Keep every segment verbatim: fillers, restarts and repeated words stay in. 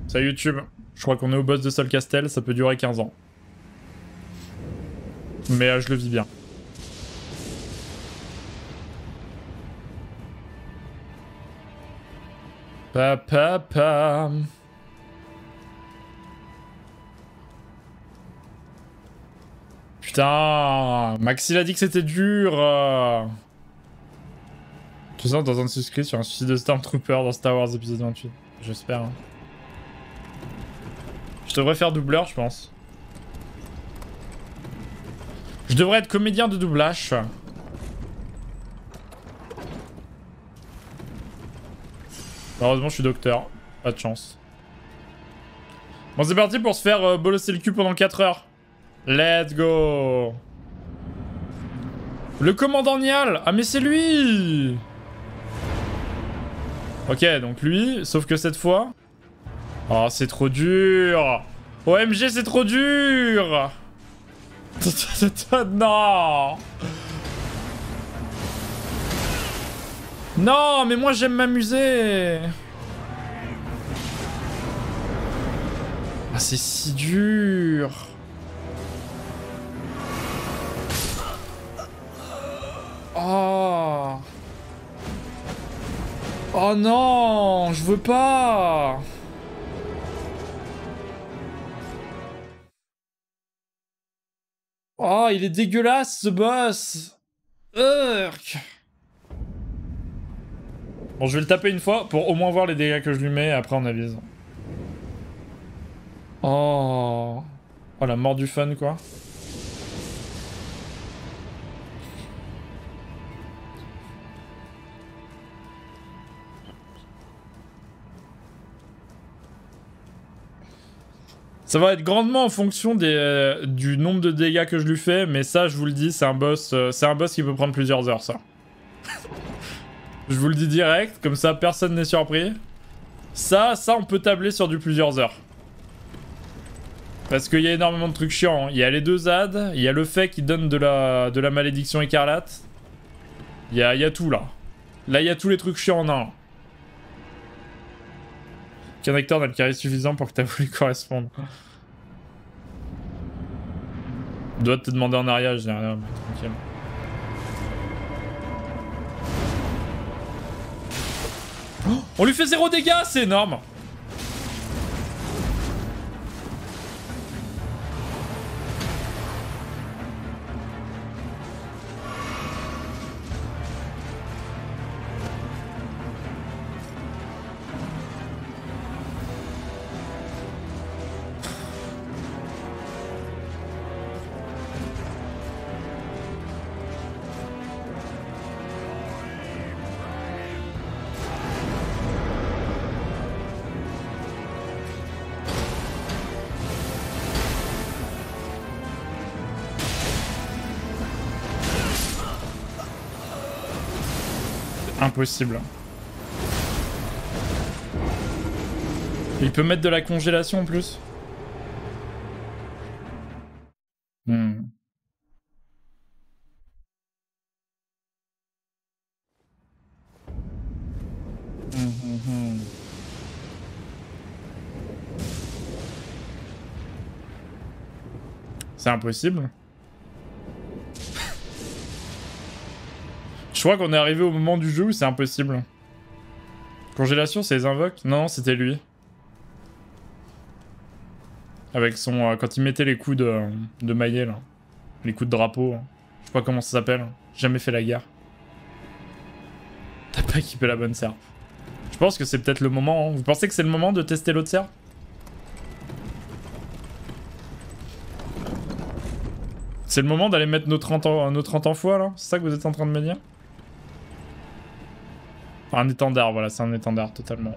Ça YouTube. Je crois qu'on est au boss de Solcastel, ça peut durer quinze ans. Mais euh, je le vis bien. Pa pa pa. Putain, Maxi a dit que c'était dur. Tu sens dans un suscrit sur un suicide de Stormtrooper dans Star Wars épisode vingt-huit. J'espère. Hein. Je devrais faire doubleur, je pense. Je devrais être comédien de doublage. Heureusement, je suis docteur. Pas de chance. Bon, c'est parti pour se faire euh, bolosser le cul pendant quatre heures. Let's go. Le commandant Nial. Ah, mais c'est lui. Ok, donc lui, sauf que cette fois... Oh, c'est trop dur. O M G, c'est trop dur. Non. Non, mais moi, j'aime m'amuser. Ah, c'est si dur. Oh. Oh non, je veux pas. Oh, il est dégueulasse ce boss. Urk. Bon, je vais le taper une fois pour au moins voir les dégâts que je lui mets et après on avise. Oh. Oh, la mort du fun quoi. Ça va être grandement en fonction des, euh, du nombre de dégâts que je lui fais, mais ça, je vous le dis, c'est un boss, euh, c'est un boss qui peut prendre plusieurs heures, ça. Je vous le dis direct, comme ça, personne n'est surpris. Ça, ça, on peut tabler sur du plusieurs heures. Parce qu'il y a énormément de trucs chiants. Hein. Il y a les deux Z A D, il y a le fait qu'il donne de la, de la malédiction écarlate. Il y a, il y a tout, là. Là, il y a tous les trucs chiants en un. Qu'un acteur n'a le carré suffisant pour que t'as voulu correspondre. Il doit te demander en arrière, je n'ai rien, mais tranquille. Oh, on lui fait zéro dégâts, c'est énorme. Impossible. Il peut mettre de la congélation en plus. Hmm. Mmh, mmh. C'est impossible. Je crois qu'on est arrivé au moment du jeu où c'est impossible. Congélation, c'est les invoques? Non, non, c'était lui. Avec son... Euh, quand il mettait les coups de, de maillet, là. Les coups de drapeau. Hein. Je sais pas comment ça s'appelle. J'ai jamais fait la guerre. T'as pas équipé la bonne serpe. Je pense que c'est peut-être le moment. Hein. Vous pensez que c'est le moment de tester l'autre serpe? C'est le moment d'aller mettre nos trente en, nos trente en foi, là? C'est ça que vous êtes en train de me dire? Un étendard, voilà, c'est un étendard, totalement.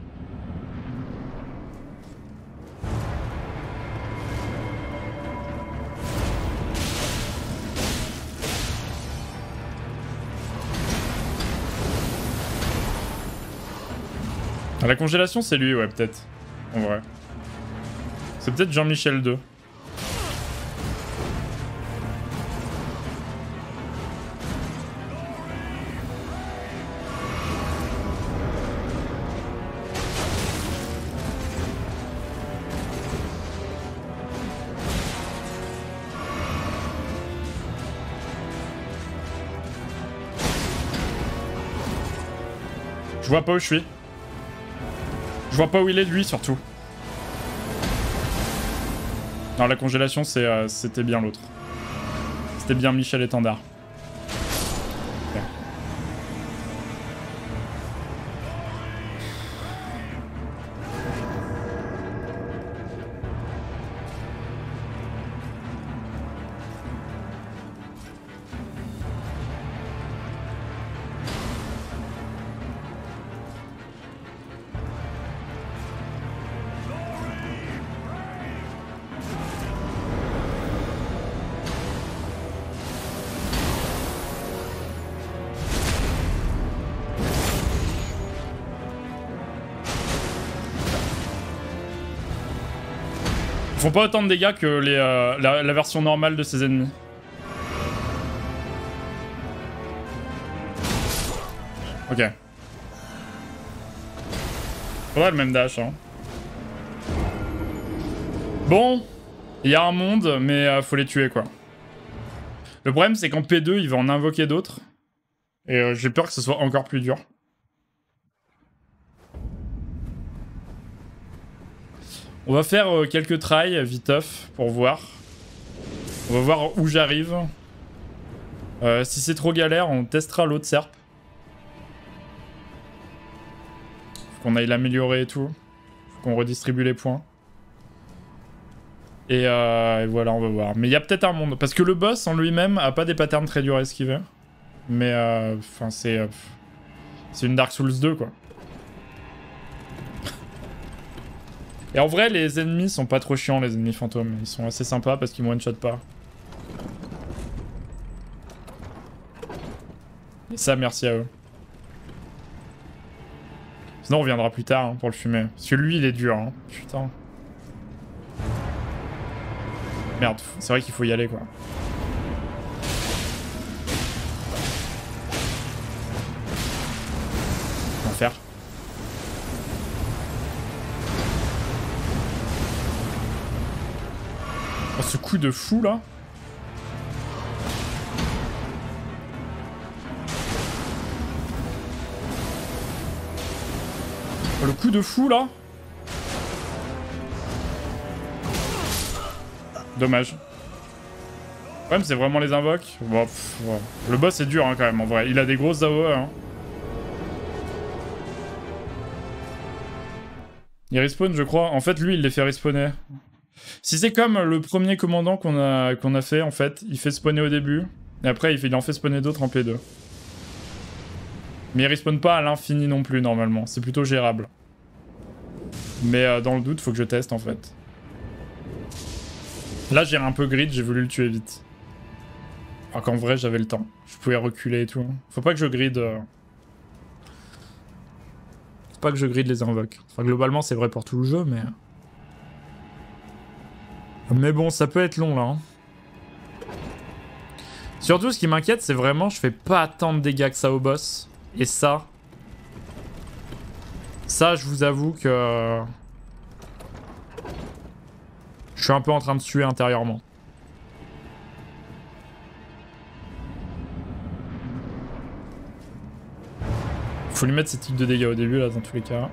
La congélation, c'est lui, ouais, peut-être. En vrai. C'est peut-être Jean-Michel deux. Je vois pas où je suis. Je vois pas où il est lui surtout. Non, la congélation c'est, euh, c'était bien l'autre. C'était bien Michel Étendard. Okay. Ils font pas autant de dégâts que les, euh, la, la version normale de ses ennemis. Ok. Faudrait le même dash, hein. Bon, il y a un monde, mais euh, faut les tuer, quoi. Le problème, c'est qu'en P deux, il va en invoquer d'autres. Et euh, j'ai peur que ce soit encore plus dur. On va faire euh, quelques tries, viteuf, pour voir. On va voir où j'arrive. Euh, si c'est trop galère, on testera l'autre serpe. Faut qu'on aille l'améliorer et tout. Faut qu'on redistribue les points. Et, euh, et voilà, on va voir. Mais il y a peut-être un monde. Parce que le boss en lui-même a pas des patterns très durs à esquiver. Mais enfin, euh, c'est... Euh, c'est une Dark Souls deux, quoi. Et en vrai, les ennemis sont pas trop chiants, les ennemis fantômes. Ils sont assez sympas parce qu'ils me one-shot pas. Et ça, merci à eux. Sinon, on reviendra plus tard hein, pour le fumer. Parce que lui, il est dur. Hein. Putain. Merde, c'est vrai qu'il faut y aller, quoi. Enfer. Oh, ce coup de fou, là. Oh, le coup de fou, là. Dommage. Le problème, c'est vraiment les invoques. Bon, pff, ouais. Le boss est dur, hein, quand même, en vrai. Il a des grosses A O E, hein. Il respawn, je crois. En fait, lui, il les fait respawner. Si c'est comme le premier commandant qu'on a, qu'on a fait, en fait, il fait spawner au début, et après, il, fait, il en fait spawner d'autres en P deux. Mais il respawn pas à l'infini non plus, normalement. C'est plutôt gérable. Mais euh, dans le doute, faut que je teste, en fait. Là, j'ai un peu grid, j'ai voulu le tuer vite. Alors qu'en vrai, j'avais le temps. Je pouvais reculer et tout. Faut pas que je grid... Euh... Faut pas que je grid les invoques. Enfin, globalement, c'est vrai pour tout le jeu, mais... Mais bon, ça peut être long, là. Hein. Surtout, ce qui m'inquiète, c'est vraiment, je fais pas tant de dégâts que ça au boss. Et ça... Ça, je vous avoue que... Je suis un peu en train de suer intérieurement. Faut lui mettre ses types de dégâts au début, là, dans tous les cas.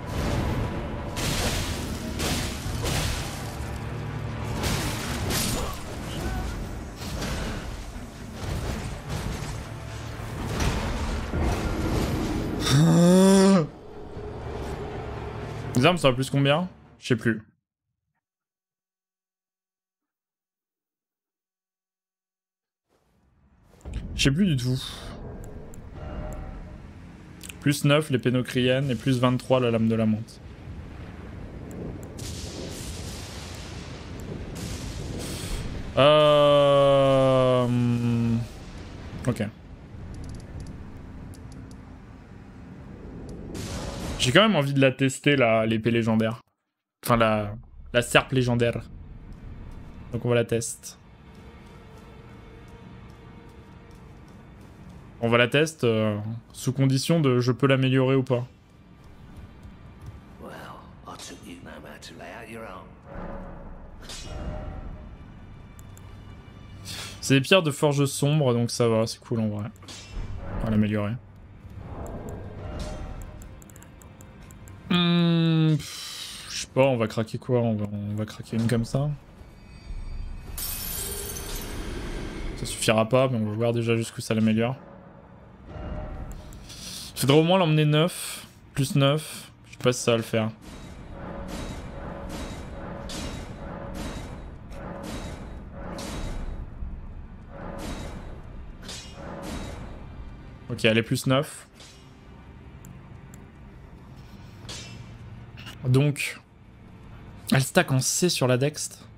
Les armes, ça va plus combien? Je sais plus. Je sais plus du tout. Plus neuf les pénocriennes et plus vingt-trois la lame de la menthe. Euh... Ok. J'ai quand même envie de la tester, la l'épée légendaire. Enfin, la, la serpe légendaire. Donc on va la tester. On va la tester euh, sous condition de je peux l'améliorer ou pas. C'est des pierres de forge sombre, donc ça va, c'est cool en vrai. On va l'améliorer. Hum, je sais pas, on va craquer quoi, on va, on va craquer une comme ça. Ça suffira pas, mais on va voir déjà jusqu'où ça l'améliore. Faudrait au moins l'emmener neuf, plus neuf. Je sais pas si ça va le faire. Ok, elle est plus neuf. Donc, elle stack en C sur la Dext.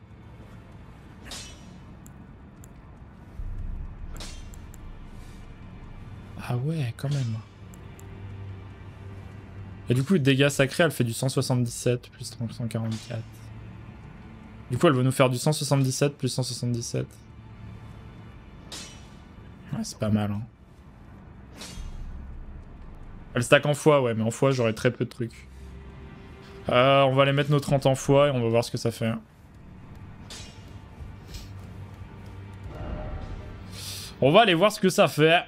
Ah ouais, quand même. Et du coup, dégâts sacrés, elle fait du cent soixante-dix-sept plus cent quarante-quatre. Du coup, elle va nous faire du cent soixante-dix-sept plus cent soixante-dix-sept. Ouais, c'est pas mal, hein. Elle stack en fois, ouais, mais en fois, j'aurais très peu de trucs. Euh, on va aller mettre nos trente en fois et on va voir ce que ça fait. On va aller voir ce que ça fait.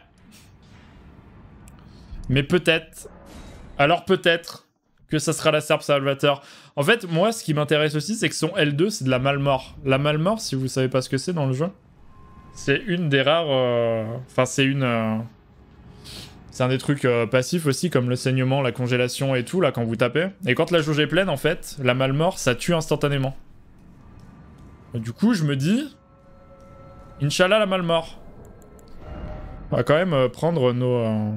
Mais peut-être... Alors peut-être que ça sera la Serpe Salvateur. En fait, moi, ce qui m'intéresse aussi, c'est que son L deux, c'est de la Malmort. La Malmort, si vous savez pas ce que c'est dans le jeu, c'est une des rares... Enfin, euh... c'est une... Euh... C'est un des trucs euh, passifs aussi, comme le saignement, la congélation et tout, là, quand vous tapez. Et quand la jauge est pleine, en fait, la Malmort, ça tue instantanément. Et du coup, je me dis... Inch'Allah, la Malmort. On va quand même euh, prendre nos... Euh...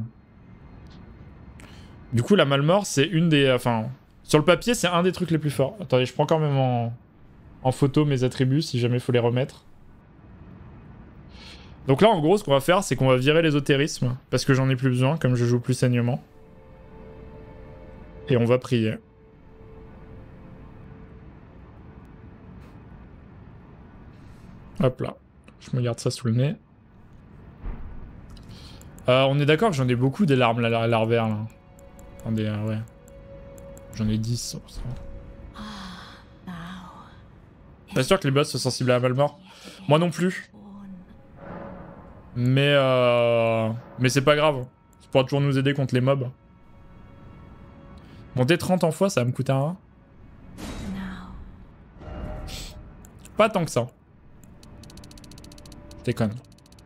Du coup, la Malmort, c'est une des... Enfin, sur le papier, c'est un des trucs les plus forts. Attendez, je prends quand même en, en photo mes attributs, si jamais il faut les remettre. Donc là, en gros, ce qu'on va faire, c'est qu'on va virer l'ésotérisme, parce que j'en ai plus besoin, comme je joue plus saignement. Et on va prier. Hop là. Je me garde ça sous le nez. Euh, on est d'accord que j'en ai beaucoup des larmes, la larvaire, là. Attendez, euh, ouais. J'en ai dix. Pas sûr que les boss soient sensibles à la Malmort. Moi non plus. Mais euh... Mais c'est pas grave. Ça pourra toujours nous aider contre les mobs. Monter trente en fois, ça va me coûter un. Pas tant que ça. Je déconne.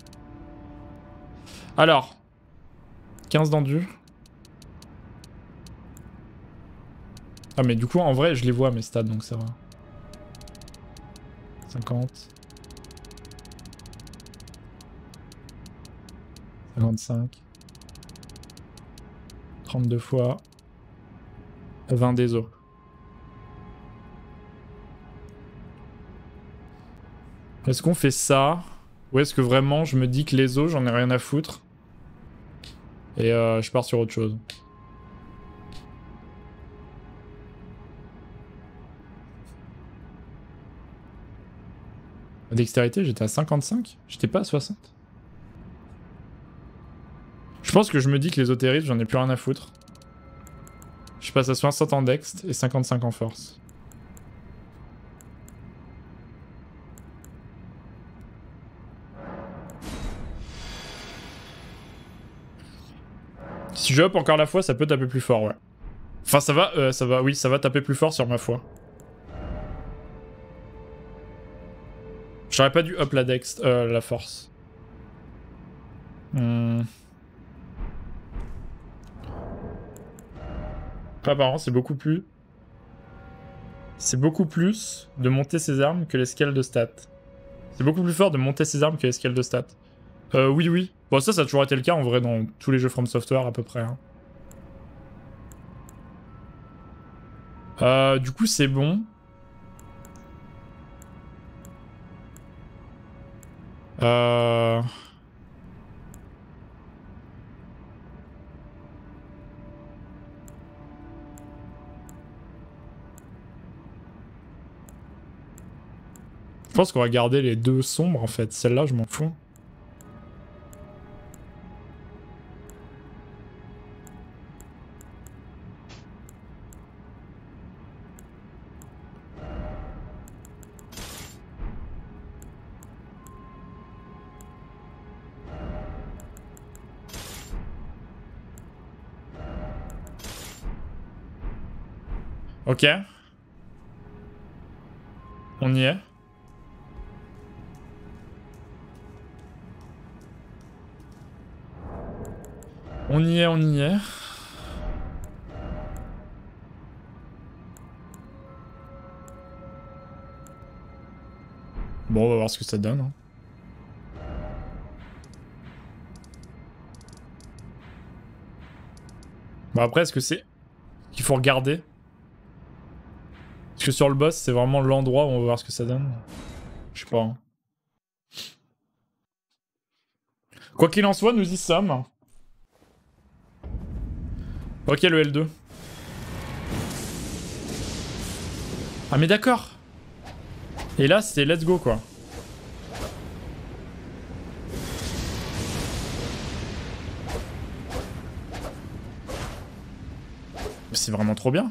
Alors. quinze d'endu. Ah mais du coup en vrai je les vois mes stats donc ça va. cinquante. cinquante-cinq. trente-deux fois. vingt des os. Est-ce qu'on fait ça? Ou est-ce que vraiment je me dis que les os j'en ai rien à foutre? Et euh, je pars sur autre chose. La dextérité, j'étais à cinquante-cinq? J'étais pas à soixante? Je pense que je me dis que les ésotérismes, j'en ai plus rien à foutre. Je passe à soixante en dext et cinquante-cinq en force. Si je hop encore la fois, ça peut taper plus fort, ouais. Enfin, ça va, euh, ça va, oui, ça va taper plus fort sur ma foi. J'aurais pas dû up la dex, euh, la force. Hmm. Après, apparemment, c'est beaucoup plus... C'est beaucoup plus de monter ses armes que les scales de stats. C'est beaucoup plus fort de monter ses armes que les scales de stats. Euh, oui, oui. Bon, ça, ça a toujours été le cas, en vrai, dans tous les jeux From Software, à peu près. Hein. Euh, du coup, c'est bon. Euh... Je pense qu'on va garder les deux sombres, en fait. Celle-là, je m'en fous. Ok. On y est. On y est, on y est. Bon, on va voir ce que ça donne. Hein. Bon, après, est-ce que c'est qu'il faut regarder? Est-ce que sur le boss, c'est vraiment l'endroit où on va voir ce que ça donne? Je sais pas. Hein. Quoi qu'il en soit, nous y sommes. Ok, le L deux. Ah mais d'accord. Et là, c'est let's go, quoi. C'est vraiment trop bien.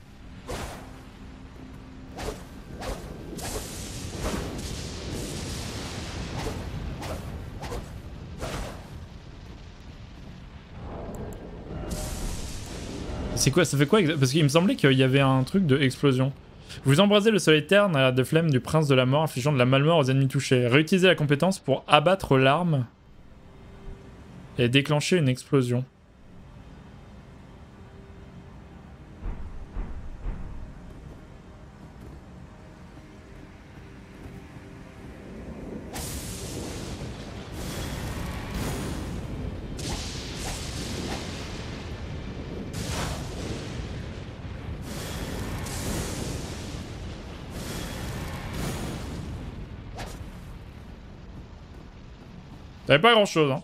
C'est quoi? Ça fait quoi? Parce qu'il me semblait qu'il y avait un truc de explosion. Vous embrasez le soleil terne de flemme du prince de la mort, infligeant de la malmort aux ennemis touchés. Réutilisez la compétence pour abattre l'arme et déclencher une explosion. T'avais pas grand chose, hein.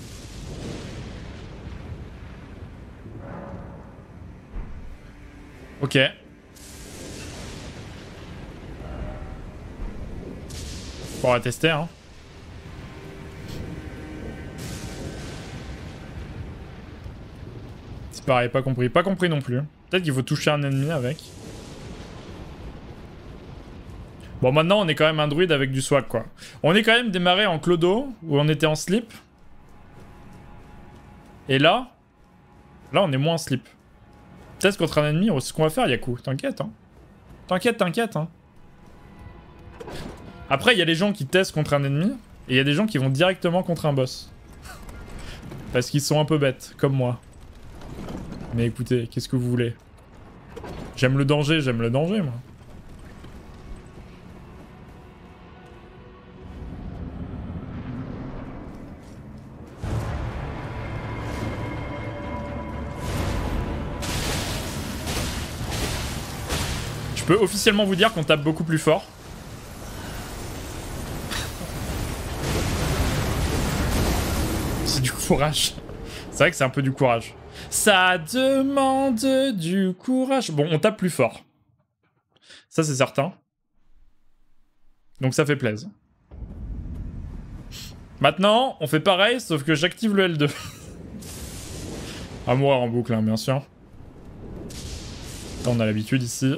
Ok. On va tester, hein. C'est pareil, pas compris. Pas compris non plus. Peut-être qu'il faut toucher un ennemi avec. Bon, maintenant, on est quand même un druide avec du swag, quoi. On est quand même démarré en clodo, où on était en slip. Et là... Là, on est moins en slip. Test contre un ennemi, c'est ce qu'on va faire, Yaku. T'inquiète, hein. T'inquiète, t'inquiète, hein. Après, il y a des gens qui testent contre un ennemi, et il y a des gens qui vont directement contre un boss. Parce qu'ils sont un peu bêtes, comme moi. Mais écoutez, qu'est-ce que vous voulez? J'aime le danger, j'aime le danger, moi. Je peux officiellement vous dire qu'on tape beaucoup plus fort. C'est du courage. C'est vrai que c'est un peu du courage. Ça demande du courage. Bon, on tape plus fort. Ça, c'est certain. Donc ça fait plaisir. Maintenant, on fait pareil, sauf que j'active le L deux. À mourir en boucle, hein, bien sûr. Là, on a l'habitude ici.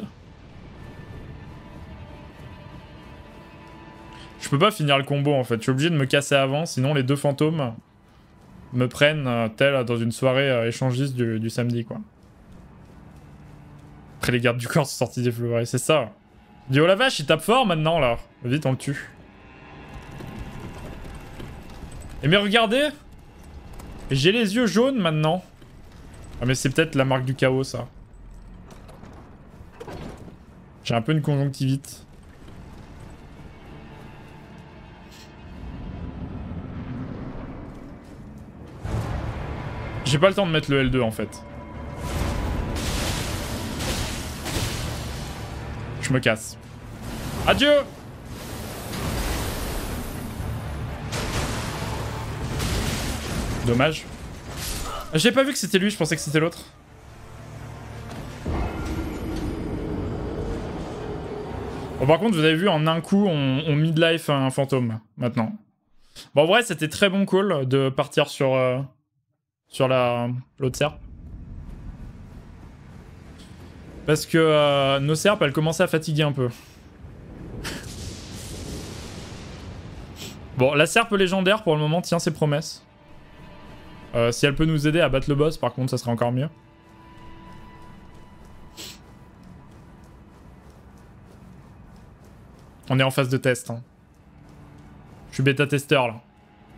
Je peux pas finir le combo en fait, je suis obligé de me casser avant, sinon les deux fantômes me prennent euh, tel dans une soirée euh, échangiste du, du samedi quoi. Après les gardes du corps sont sortis des fleuris, c'est ça. Dis oh la vache, il tape fort maintenant là. Vite on le tue. Et mais regardez, j'ai les yeux jaunes maintenant. Ah mais c'est peut-être la marque du chaos ça. J'ai un peu une conjonctivite. J'ai pas le temps de mettre le L deux en fait. Je me casse. Adieu! Dommage. J'ai pas vu que c'était lui, je pensais que c'était l'autre. Bon par contre vous avez vu en un coup on, on midlife un fantôme maintenant. Bon en vrai c'était très bon call de partir sur... Euh... Sur la l'autre serpe. Parce que euh, nos serpes, elles commençaient à fatiguer un peu. Bon, la serpe légendaire, pour le moment, tient ses promesses. Euh, si elle peut nous aider à battre le boss, par contre, ça serait encore mieux. On est en phase de test. Hein. Je suis bêta-testeur là.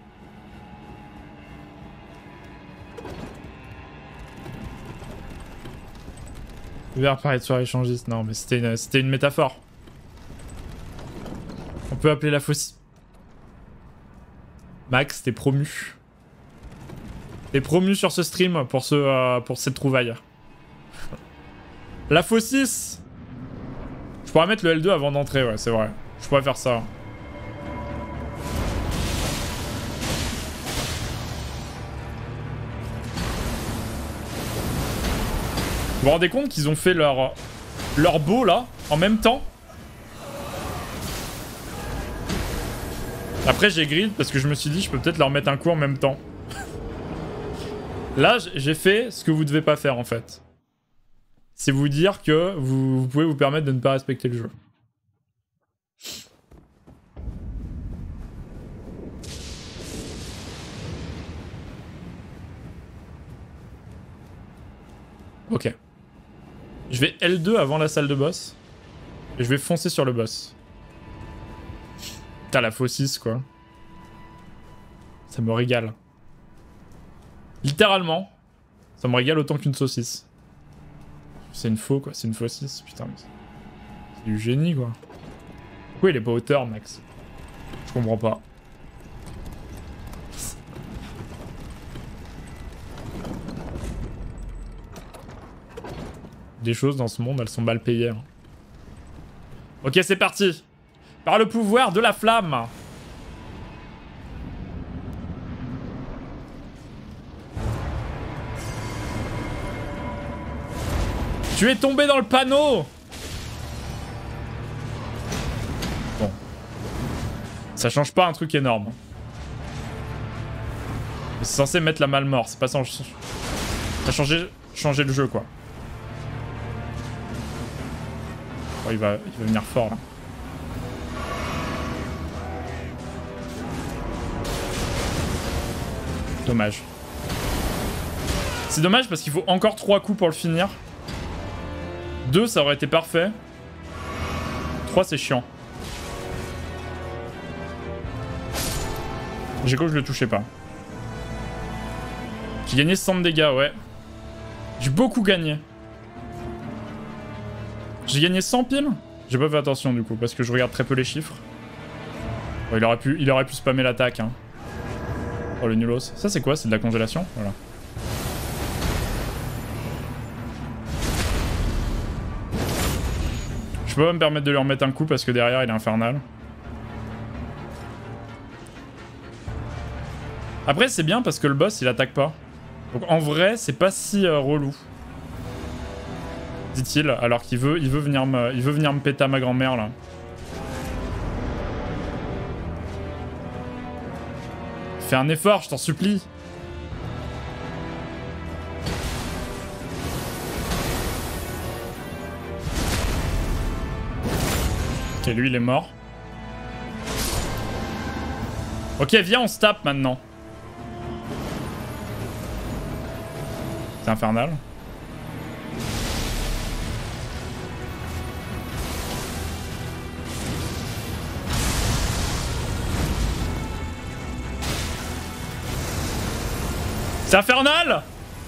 Vert paraît de soirée échangiste. Non, mais c'était une, c'était une métaphore. On peut appeler la faucille. Max, t'es promu. T'es promu sur ce stream pour, ce, euh, pour cette trouvaille. La faucisse. Je pourrais mettre le L deux avant d'entrer, ouais, c'est vrai. Je pourrais faire ça. Vous vous rendez compte qu'ils ont fait leur, leur beau là, en même temps? Après j'ai grid parce que je me suis dit je peux peut-être leur mettre un coup en même temps. Là j'ai fait ce que vous devez pas faire en fait. C'est vous dire que vous, vous pouvez vous permettre de ne pas respecter le jeu. Ok. Je vais L deux avant la salle de boss. Et je vais foncer sur le boss. T'as la faucisse quoi. Ça me régale. Littéralement. Ça me régale autant qu'une saucisse. C'est une faux quoi, c'est une faucisse. Putain mais c'est du génie quoi. Pourquoi il est pas hauteur Max? Je comprends pas. Des choses dans ce monde, elles sont mal payées. Hein. Ok, c'est parti. Par le pouvoir de la flamme. Tu es tombé dans le panneau. Bon. Ça change pas un truc énorme. C'est censé mettre la malmort, c'est pas censé... Ça a changé, changé le jeu quoi. Oh, il va, il va venir fort là. Dommage. C'est dommage parce qu'il faut encore trois coups pour le finir. deux ça aurait été parfait. trois c'est chiant. J'ai cru que je le touchais pas. J'ai gagné cent de dégâts, ouais. J'ai beaucoup gagné. J'ai gagné cent piles. J'ai pas fait attention du coup parce que je regarde très peu les chiffres. Oh, il, aurait pu, il aurait pu spammer l'attaque. Hein. Oh le nulos. Ça c'est quoi? C'est de la congélation? Voilà. Je peux pas me permettre de lui remettre un coup parce que derrière il est infernal. Après c'est bien parce que le boss il attaque pas. Donc en vrai c'est pas si euh, relou. Dit-il, alors qu'il veut, il veut venir me, il veut venir me péter à ma grand-mère là. Fais un effort, je t'en supplie. Ok, lui il est mort. Ok, viens, on se tape maintenant. C'est infernal. C'est infernal!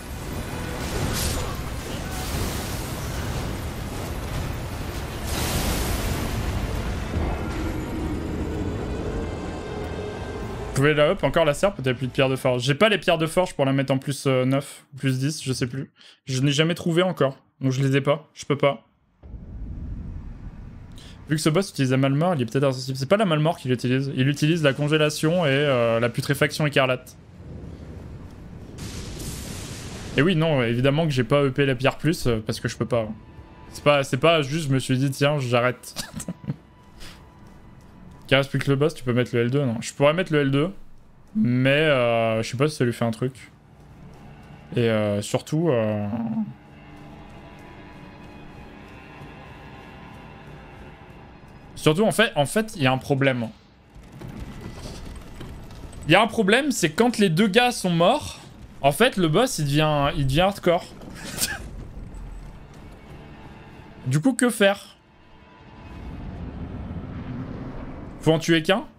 Vous pouvez la up, encore la serpe, peut-être plus de pierres de forge. J'ai pas les pierres de forge pour la mettre en plus euh, neuf, plus dix, je sais plus. Je n'ai jamais trouvé encore, donc je les ai pas, je peux pas. Vu que ce boss utilise la malmort, il est peut-être insensible. C'est pas la malmort qu'il utilise, il utilise la congélation et euh, la putréfaction écarlate. Et oui, non, évidemment que j'ai pas E P la pierre plus, euh, parce que je peux pas. C'est pas, c'est pas juste, je me suis dit, tiens, j'arrête. Qu'il reste plus que le boss, tu peux mettre le L deux, non. Je pourrais mettre le L deux, mais euh, je sais pas si ça lui fait un truc. Et euh, surtout... Euh... Surtout, en fait, en fait, il y a un problème. Il y a un problème, c'est quand les deux gars sont morts... En fait, le boss, il devient, il devient hardcore. Du coup, que faire? Faut en tuer qu'un?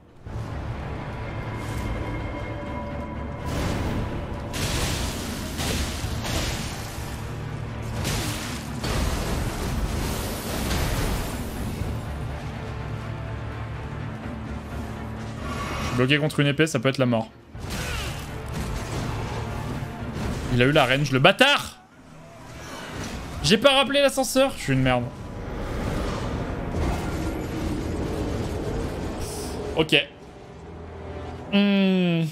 Bloqué contre une épée, ça peut être la mort. Il a eu la range, le bâtard! J'ai pas rappelé l'ascenseur. Je suis une merde. Ok. Hmm.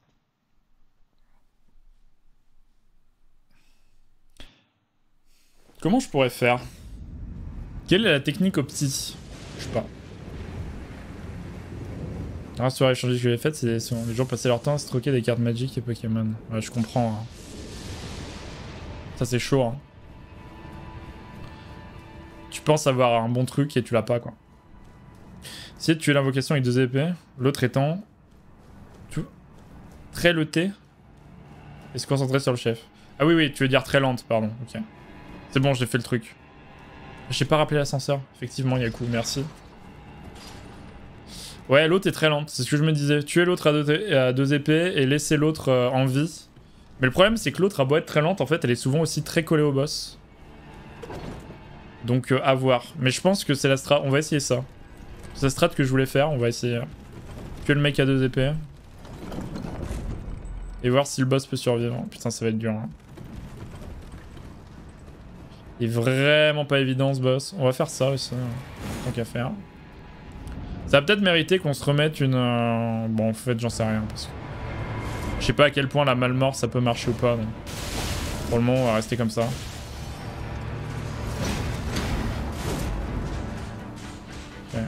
Comment je pourrais faire? Quelle est la technique opti? Je sais pas. La soirée échangée que je l'ai faite, c'est les gens passaient leur temps à se troquer des cartes Magic et Pokémon. Ouais, je comprends. Hein. Ça, c'est chaud. Hein. Tu penses avoir un bon truc et tu l'as pas, quoi. Si tu tuer l'invocation avec deux épées, l'autre étant tout très leuté et se concentrer sur le chef. Ah oui, oui, tu veux dire très lente, pardon. Ok. C'est bon, j'ai fait le truc. J'ai pas rappelé l'ascenseur. Effectivement, Yaku, merci. Ouais, l'autre est très lente, c'est ce que je me disais. Tuer l'autre à, à deux épées et laisser l'autre euh, en vie. Mais le problème, c'est que l'autre a beau être très lente, en fait, elle est souvent aussi très collée au boss. Donc, euh, à voir. Mais je pense que c'est la strat. On va essayer ça. C'est la strat que je voulais faire. On va essayer. Que le mec à deux épées. Et voir si le boss peut survivre. Putain, ça va être dur. Hein. Il est vraiment pas évident ce boss. On va faire ça aussi. Tant qu'à faire. Ça va peut-être mériter qu'on se remette une... Euh... Bon, en fait, j'en sais rien. Parce que... Je sais pas à quel point la malmort ça peut marcher ou pas. Donc... Pour le moment, on va rester comme ça. Ok.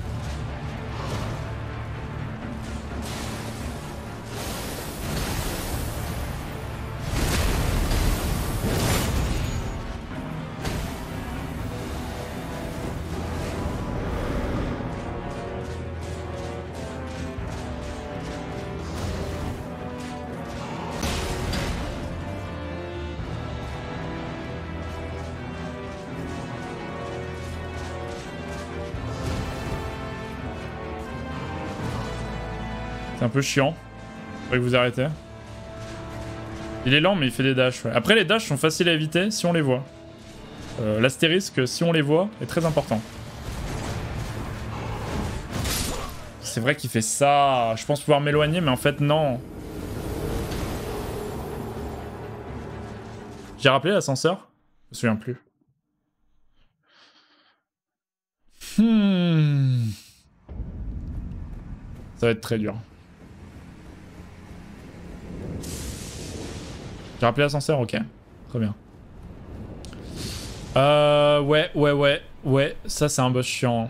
C'est un peu chiant. Faudrait que vous arrêtez. Il est lent, mais il fait des dashs. Ouais. Après, les dashs sont faciles à éviter si on les voit. Euh, L'astérisque, si on les voit, est très important. C'est vrai qu'il fait ça. Je pense pouvoir m'éloigner, mais en fait, non. J'ai rappelé l'ascenseur? Je me souviens plus. Hmm. Ça va être très dur. J'ai rappelé l'ascenseur, ok. Très bien. Euh, ouais, ouais, ouais, ouais. Ça, c'est un boss chiant.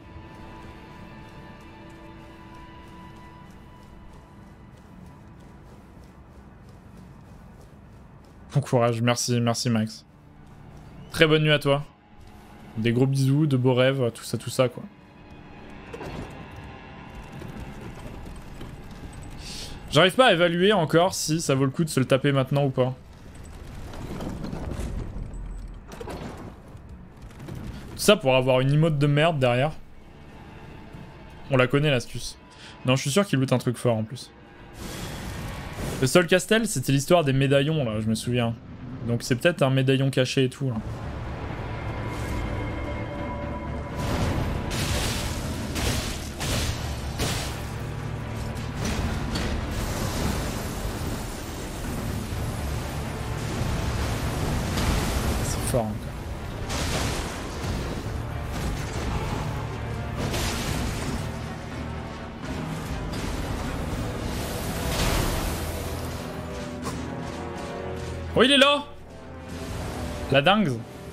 Bon courage, merci, merci Max. Très bonne nuit à toi. Des gros bisous, de beaux rêves, tout ça, tout ça, quoi. J'arrive pas à évaluer encore si ça vaut le coup de se le taper maintenant ou pas. Tout ça pour avoir une emote de merde derrière. On la connaît l'astuce. Non, je suis sûr qu'il loot un truc fort en plus. Le Sol Castel, c'était l'histoire des médaillons là, je me souviens. Donc c'est peut-être un médaillon caché et tout là. Encore. Oh, il est là! La dingue!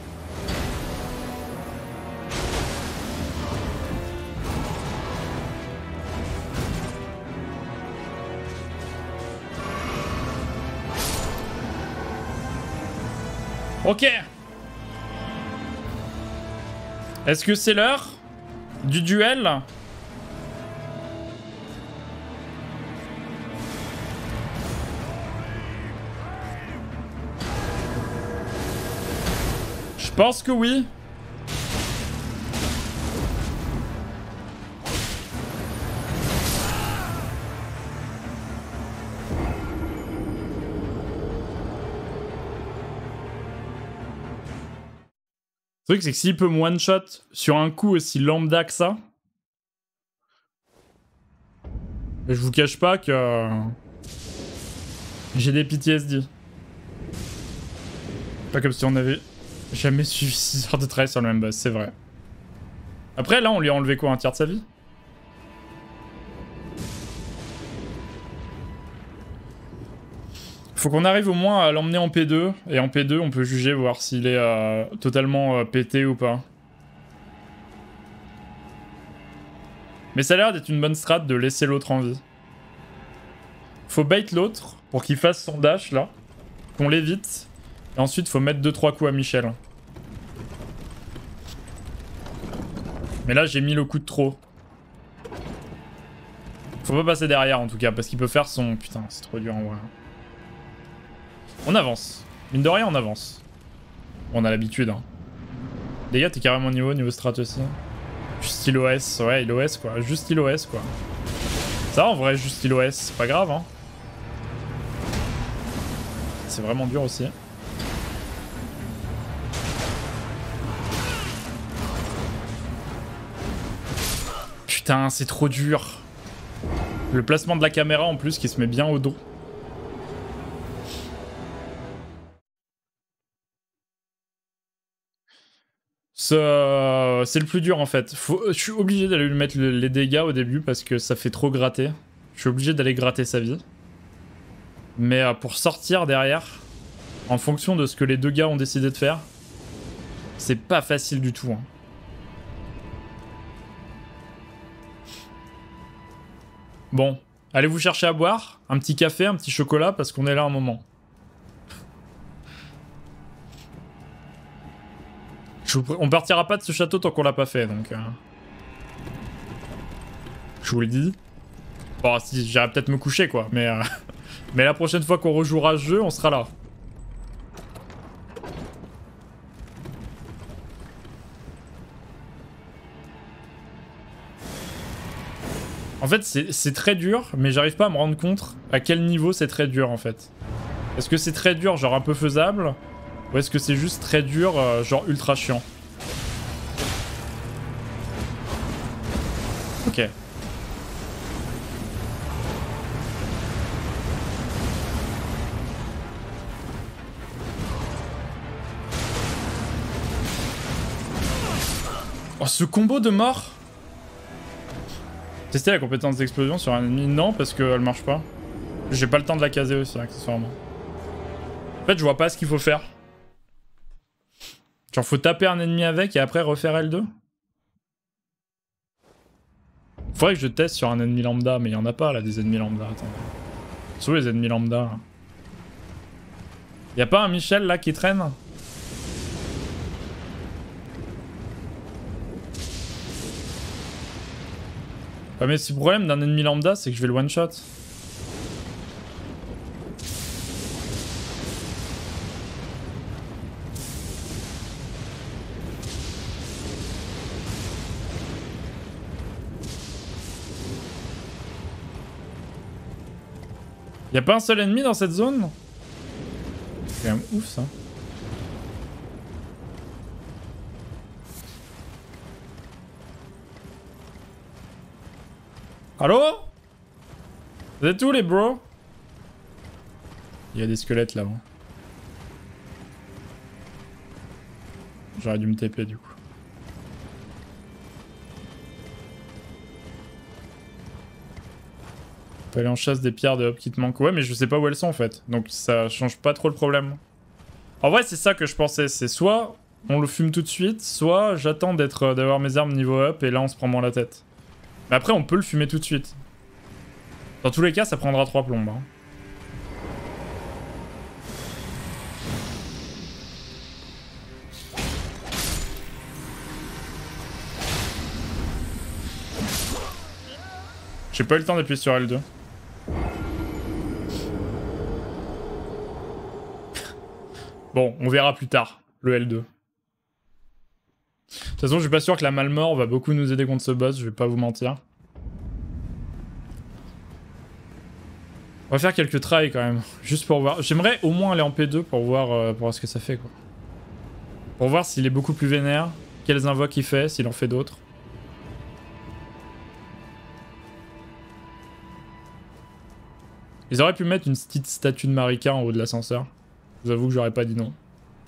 Ok! Est-ce que c'est l'heure du duel? Je pense que oui. Le truc, c'est que s'il peut me one-shot sur un coup aussi lambda que ça, je vous cache pas que j'ai des P T S D. Pas comme si on avait jamais suivi six heures de travail sur le même boss, c'est vrai. Après, là, on lui a enlevé quoi, un tiers de sa vie? Faut qu'on arrive au moins à l'emmener en P deux, et en P deux, on peut juger, voir s'il est euh, totalement euh, pété ou pas. Mais ça a l'air d'être une bonne strat de laisser l'autre en vie. Faut bait l'autre pour qu'il fasse son dash, là. Qu'on l'évite. Et ensuite, faut mettre deux trois coups à Michel. Mais là, j'ai mis le coup de trop. Faut pas passer derrière, en tout cas, parce qu'il peut faire son... Putain, c'est trop dur, en vrai. On avance. Mine de rien, on avance. On a l'habitude, hein. Les gars, t'es carrément niveau, niveau strat aussi. Juste il O S, ouais, il O S, quoi. Juste il O S, quoi. Ça, en vrai, juste il O S, c'est pas grave, hein. C'est vraiment dur aussi. Putain, c'est trop dur. Le placement de la caméra, en plus, qui se met bien au dos. C'est le plus dur en fait. Faut... Je suis obligé d'aller lui mettre le... les dégâts au début parce que ça fait trop gratter. Je suis obligé d'aller gratter sa vie. Mais euh, pour sortir derrière, en fonction de ce que les deux gars ont décidé de faire, c'est pas facile du tout. Hein. Bon, allez vous chercher à boire, un petit café, un petit chocolat parce qu'on est là un moment. On partira pas de ce château tant qu'on l'a pas fait, donc... Euh... Je vous le dis. Bon, si, j'irai peut-être me coucher, quoi, mais... Euh... mais la prochaine fois qu'on rejouera ce jeu, on sera là. En fait, c'est très dur, mais j'arrive pas à me rendre compte à quel niveau c'est très dur, en fait. Est-ce que c'est très dur, genre un peu faisable? Ou est-ce que c'est juste très dur, euh, genre ultra chiant? Ok. Oh, ce combo de mort! Tester la compétence d'explosion sur un ennemi? Non, parce qu'elle marche pas. J'ai pas le temps de la caser aussi, accessoirement. En fait, je vois pas ce qu'il faut faire. Genre, faut taper un ennemi avec et après refaire L deux? Faudrait que je teste sur un ennemi lambda, mais il y en a pas là, des ennemis lambda. Attends. Sur les ennemis lambda. Là. Y a pas un Michel là qui traîne? Ah, mais le problème d'un ennemi lambda, c'est que je vais le one shot. Y'a pas un seul ennemi dans cette zone? C'est quand même ouf ça. Allô? Vous êtes où les bros? Il y a des squelettes là-bas. J'aurais dû me T P du coup. On peut aller en chasse des pierres de hop qui te manquent. Ouais, mais je sais pas où elles sont en fait. Donc ça change pas trop le problème. En vrai, c'est ça que je pensais. C'est soit on le fume tout de suite, soit j'attends d'être d'avoir mes armes niveau up et là on se prend moins la tête. Mais après, on peut le fumer tout de suite. Dans tous les cas, ça prendra trois plombes. Hein. J'ai pas eu le temps d'appuyer sur L deux. Bon, on verra plus tard, le L deux. De toute façon, je suis pas sûr que la Malmort va beaucoup nous aider contre ce boss, je vais pas vous mentir. On va faire quelques tries quand même, juste pour voir. J'aimerais au moins aller en P deux pour voir, euh, pour voir ce que ça fait, quoi. Pour voir s'il est beaucoup plus vénère, quels invoques il fait, s'il en fait d'autres. Ils auraient pu mettre une petite statue de Marika en haut de l'ascenseur. Je vous avoue que j'aurais pas dit non.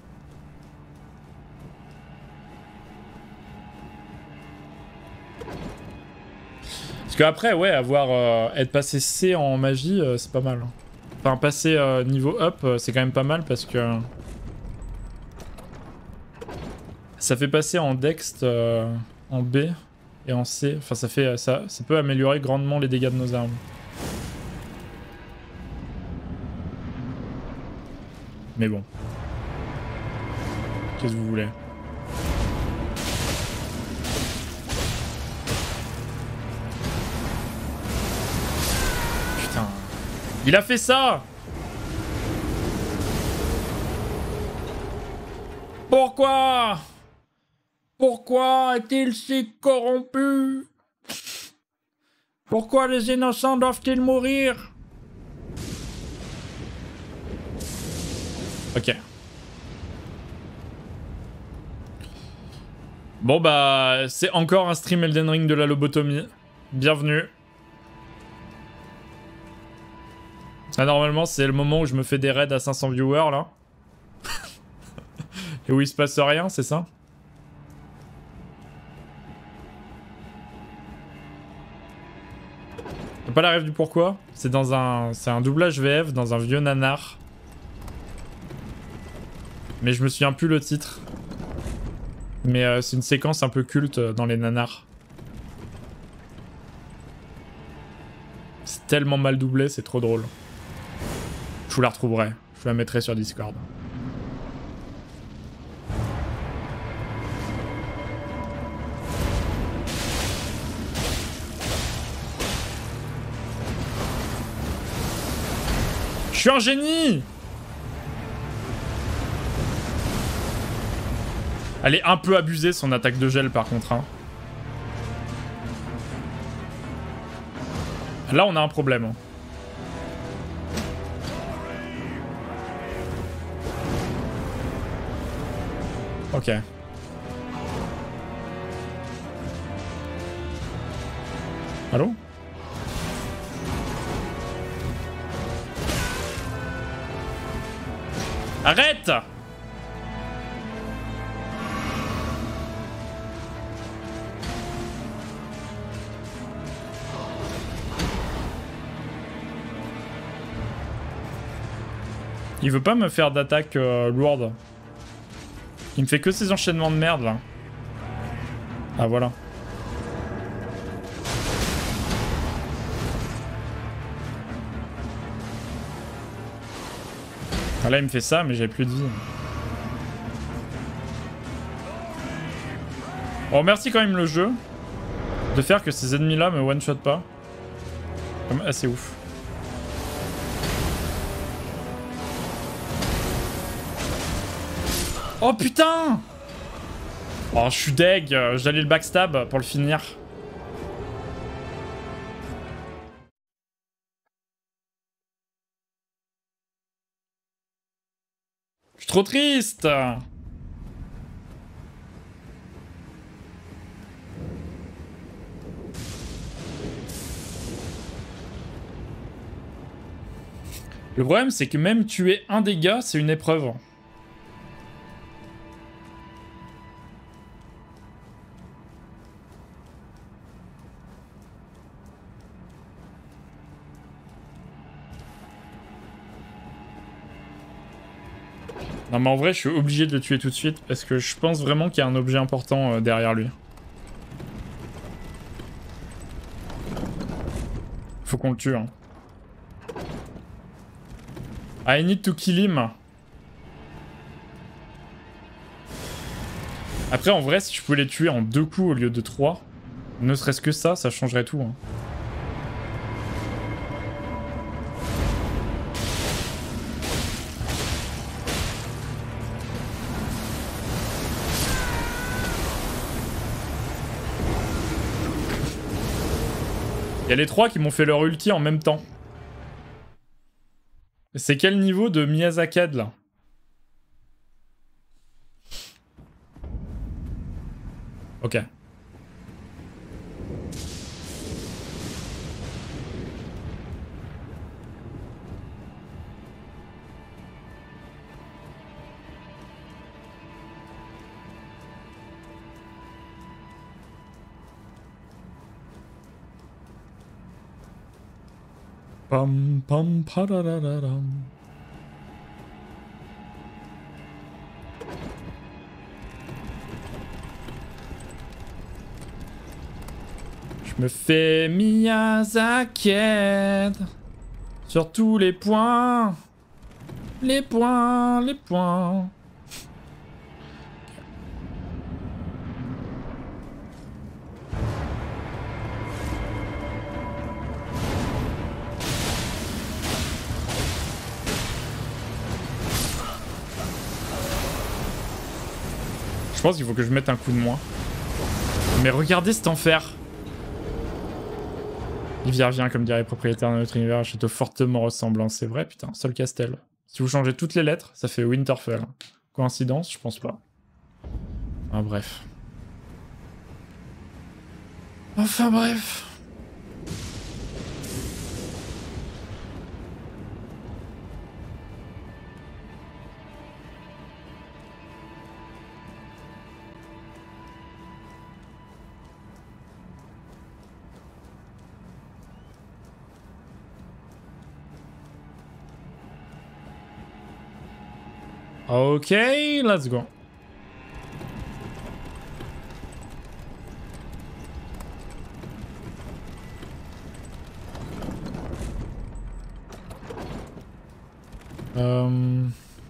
Parce qu'après, ouais, avoir euh, être passé C en magie, euh, c'est pas mal. Enfin, passer euh, niveau up, euh, c'est quand même pas mal parce que... Ça fait passer en Dext, euh, en B et en C. Enfin, ça fait ça, ça peut améliorer grandement les dégâts de nos armes. Mais bon. Qu'est-ce que vous voulez? Putain. Il a fait ça! Pourquoi? Pourquoi est-il si corrompu? Pourquoi les innocents doivent-ils mourir? Ok. Bon bah, c'est encore un stream Elden Ring de la lobotomie. Bienvenue. Ah, normalement, c'est le moment où je me fais des raids à cinq cents viewers, là. Et où il se passe rien, c'est ça? T'as pas la rêve du pourquoi? C'est dans un... C'est un doublage V F dans un vieux nanar. Mais je me souviens plus le titre. Mais euh, c'est une séquence un peu culte dans les nanars. C'est tellement mal doublé, c'est trop drôle. Je vous la retrouverai. Je vous la mettrai sur Discord. Je suis un génie! Elle est un peu abusée, son attaque de gel, par contre. Hein. Là, on a un problème. Hein. Ok. Allô? Arrête! Il veut pas me faire d'attaque euh, lourde. Il me fait que ces enchaînements de merde là. Ah voilà. Ah, là il me fait ça mais j'ai plus de vie. On remercie quand même le jeu de faire que ces ennemis là me one shot pas. Comme assez ouf. Oh putain! Oh je suis deg, j'allais le backstab pour le finir. Je suis trop triste! Le problème c'est que même tuer un dégât c'est une épreuve. Non mais en vrai je suis obligé de le tuer tout de suite parce que je pense vraiment qu'il y a un objet important euh, derrière lui. Faut qu'on le tue hein. I need to kill him. Après en vrai si je pouvais les tuer en deux coups au lieu de trois, ne serait-ce que ça, ça changerait tout hein. Il y a les trois qui m'ont fait leur ulti en même temps. C'est quel niveau de Miyazakad là? Ok. Pam pam parararam. Je me fais Miyazaki sur tous les points. Les points, les points. Je pense qu'il faut que je mette un coup de moins. Mais regardez cet enfer. L'hiver vient, comme dirait le propriétaire de notre univers, un château fortement ressemblant. C'est vrai, putain, Sol Castel. Si vous changez toutes les lettres, ça fait Winterfell. Coïncidence? Je pense pas. Ah, bref. Enfin, bref. Ok, let's go. Euh...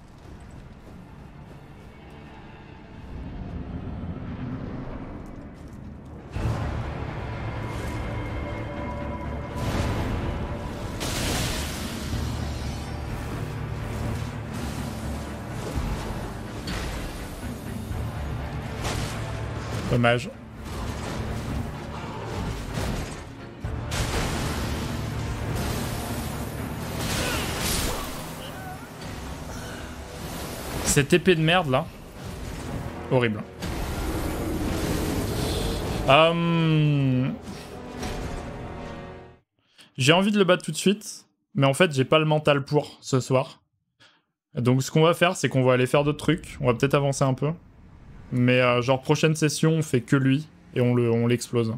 Dommage. Cette épée de merde là. Horrible. Euh... J'ai envie de le battre tout de suite. Mais en fait j'ai pas le mental pour ce soir. Donc ce qu'on va faire c'est qu'on va aller faire d'autres trucs. On va peut-être avancer un peu. Mais euh, genre prochaine session on fait que lui. Et on le, on l'explose.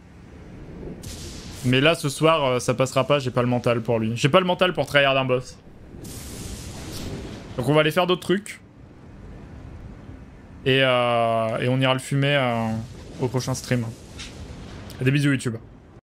Mais là ce soir euh, ça passera pas, j'ai pas le mental pour lui. J'ai pas le mental pour tryhard un boss. Donc on va aller faire d'autres trucs. Et, euh, et on ira le fumer euh, au prochain stream. Des bisous YouTube.